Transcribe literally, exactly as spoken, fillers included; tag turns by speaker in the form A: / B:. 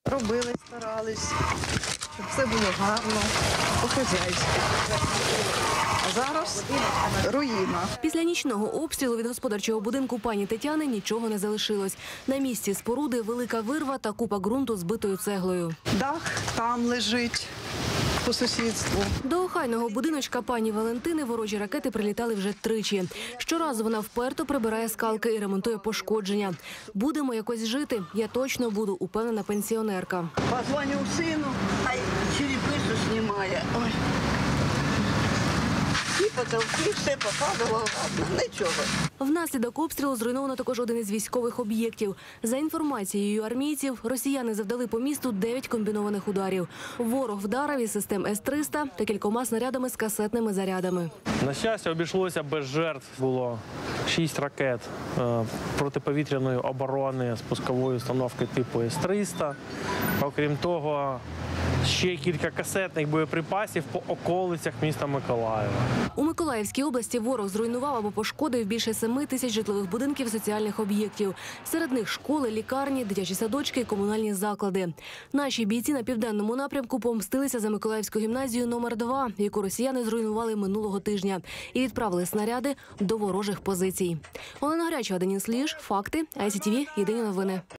A: робили, старались, щоб все було гарно, по-хазяйськи. А зараз руїна.
B: Після нічного обстрілу від господарчого будинку пані Тетяни нічого не залишилось. На місці споруди велика вирва та купа ґрунту з битою цеглою.
A: Дах там лежить по сусідству.
B: До охайного будиночка пані Валентини ворожі ракети прилітали вже тричі. Щоразу вона вперто прибирає скалки і ремонтує пошкодження. Будемо якось жити, я точно буду, упевнена пенсіонерка.
C: Позвоню сину, хай черепицю знімає. Ой. І потолки, все попадало, ладно, нічого.
B: Внаслідок обстрілу зруйновано також один із військових об'єктів. За інформацією армійців, росіяни завдали по місту дев'ять комбінованих ударів. Ворог вдарив із систем С триста та кількома снарядами з касетними зарядами.
D: На щастя, обійшлося без жертв. Було шість ракет е, протиповітряної оборони з пускової установки типу С триста. Окрім того, ще кілька касетних боєприпасів по околицях міста Миколаєва.
B: У Миколаївській області ворог зруйнував або пошкодив більше семи тисяч житлових будинків соціальних об'єктів. Серед них школи, лікарні, дитячі садочки і комунальні заклади. Наші бійці на південному напрямку помстилися за Миколаївську гімназію номер два, яку росіяни зруйнували минулого тижня, і відправили снаряди до ворожих позицій. Олена Гарячева, Денис Ліж, Факти, Ай Сі Ті Ві, Єдині новини.